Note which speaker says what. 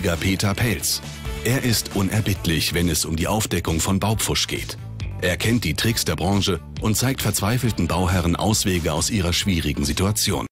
Speaker 1: Peter Pelz. Er ist unerbittlich, wenn es um die Aufdeckung von Baupfusch geht. Er kennt die Tricks der Branche und zeigt verzweifelten Bauherren Auswege aus ihrer schwierigen Situation.